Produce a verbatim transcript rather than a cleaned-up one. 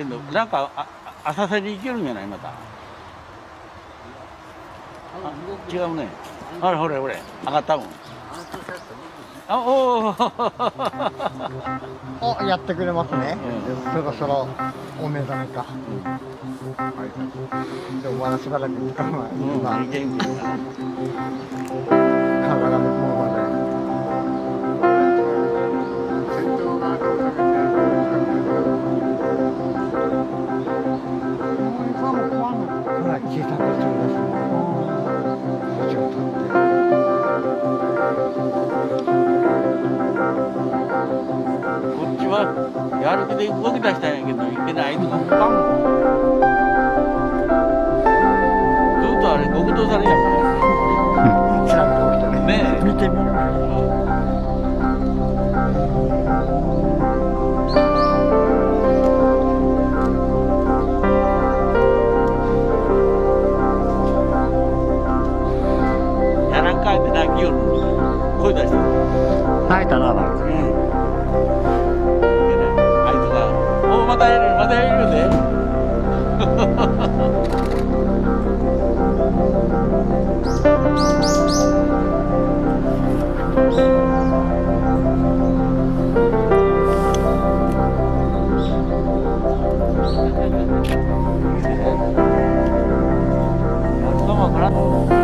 けどなんかあ浅瀬に行けるんじゃないまた。違うね。ほらほらほら上がったもん。あおお。 おやってくれますね。そろそろお目覚めか。でもまだしばらく時間は今。 元気だね。 体が向こうまで。ほら小さくちょうですね。もうちょっとって。 こっちはやる気で動き出したんやけどいけないとかパンずっとあれ極道されやからね。 調べておきたね。 ねえ見てみる。 やらんかいって泣きよる声出してる。 泣いたな。 またやるまたやるで。頭から。